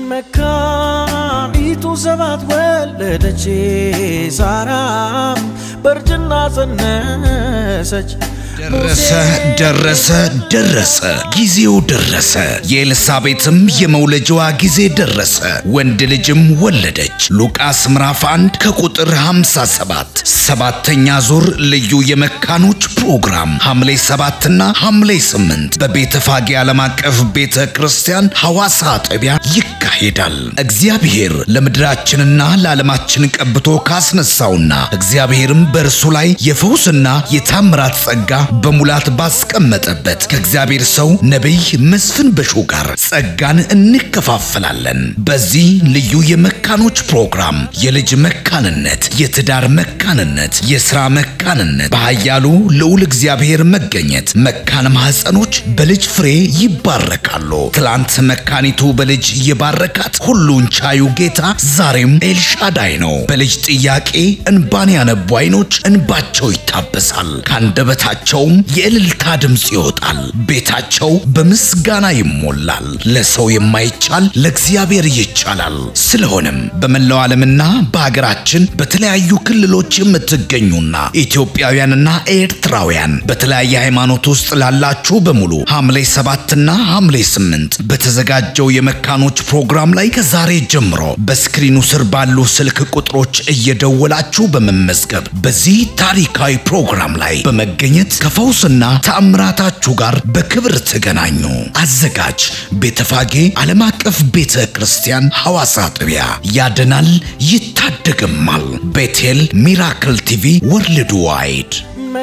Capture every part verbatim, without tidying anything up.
መካኒቱ ሰባት ወለደች ሳራም በርጅና ጸነሰች ደረሰ ደረሰ ደረሰ ጊዜው ደረሰ የኤልሳቤጥም የመውለጃዋ ጊዜ ደረሰ ወንድ ልጅም ወለደች ሉቃስ ምዕራፍ አንድ ከቁጥር ሃምሳ ሰባት ሰባተኛ ዙር ልዩ የመካኖች ፕሮግራም ሐምሌ ሰባት እና ሐምሌ ስምንት በቤተፋጌ ዓለም አቀፍ ቤተ ክርስቲያን ሐዋሳ አጥቢያ ይካሄዳል እግዚአብሔር ለምድራችንና ለዓለማችን ቀብቶ ካስነሳውና እግዚአብሔርም በእርሱ ላይ የፈውስና የታምራት ጸጋ በሙላት ባስቀመጠበት ከእግዚአብሔር ሰው ነብይ መስፍን በሹ ጋር ጸጋን እንከፋፈላለን በዚህ ልዩ የመካኖች ፕሮግራም የልጅ መካንነት የትዳር መካንነት የሥራ መካንነት በኃያሉ ልዑል እግዚአብሔር መገኘት መካን ማህፀኖች በልጅ ፍሬ ይባረካሉ ትላንት መካኒቱ በልጅ የባረካት ሁሉን ቻዩ ጌታ ዛሬም ኤልሻዳይ ነው በልጅ ጥያቄ እንባን ያነቡ አይኖች እንባቸው ይታበሳል ካንደበታቸው የእልልታ ድምጽ ይወጣል ቤታቸው በምስጋና ይሞላል ለሰው የማይቻል ለእግዚአብሔር ይቻላል ስለሆነም በመላው ዓለምና በአገራችን በተለያዩ ክልሎች የምትገኙና ኢትዮጵያውያንና ኤርትራውያን በተለያየ ሃይማኖት ውስጥ ላላችሁ በሙሉ ሐምሌ ሰባት እና ሐምሌ ስምንት በተዘጋጀው የመካኖች ፕሮግራም ላይ ከዛሬ ጀምሮ በስክሪኑ ስር ባሉ ስልክ ቁጥሮች እየደወላችሁ በመመዝገብ በዚህ ታሪካዊ ፕሮግራም ላይ በመገኘት ከፈውስና ተአምራታችሁ ጋር በክብር ተገናኙ አዘጋጅ ቤተፋጌ ዓለም አቀፍ ቤተ ክርስቲያን ሐዋሳ አጥቢያ ያድናል ይታደግማል ቤቴል ሚራክል ቲቪ ወርልድ ዋይድ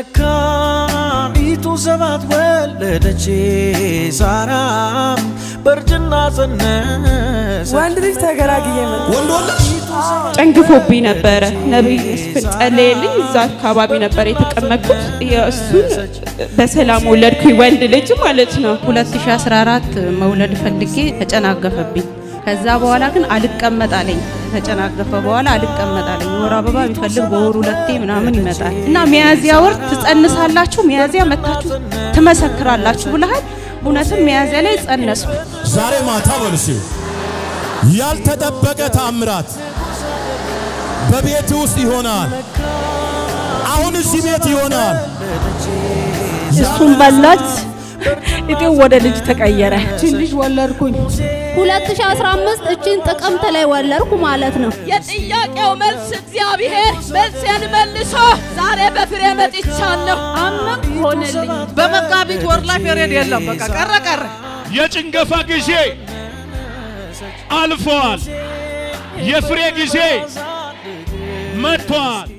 መካኒቱ ሰባት ወለደች ሳራም በርጅና ጸነሰች ወንድ ልጅ ተገላግዬ መጣ ወንድ ወለድሽ ጨንግፎብኝ ነበር ነብይ መስፍን ጸለየልኝ እዛ አካባቢ ነበር የተቀመጥኩት የእሱን በሰላም ወለድኩኝ ወንድ ልጅ ማለት ነው ሁለት ሺህ አስራ አራት መውለድ ፈልጌ ተጨናገፈብኝ ከዛ በኋላ ግን አልቀመጣለኝ ተጨናገፈ በኋላ አልቀመጣለኝ ወር አበባ ቢፈልግ በወር ሁለቴ ምናምን ይመጣል እና ሚያዚያ ወር ትጸንሳላችሁ ሚያዚያ መታችሁ ትመሰክራላችሁ ብለሃል እውነትም ሚያዚያ ላይ ጸነስኩ ዛሬ ማታ በልሲው ያልተጠበቀ ታምራት በቤት ውስጥ ይሆናል አሁን እዚህ ቤት ይሆናል እሱም በላች እቴው ወደ ልጅ ተቀየረ ትንሽ ወለድኩኝ ሁለት ሺህ አስራ አምስት እቺን ጥቅምት ላይ ወለድኩ ማለት ነው የጥያቄው መልስ እግዚአብሔር መልሴን መልሶ ዛሬ በፍሬ መጥቻለሁ አመን ሆነልኝ በመጋቢት ወር ላይ ፍሬድ የለም በቃ ቀረ ቀረ የጭንገፋ ጊዜ አልፏል የፍሬ ጊዜ መጥቷል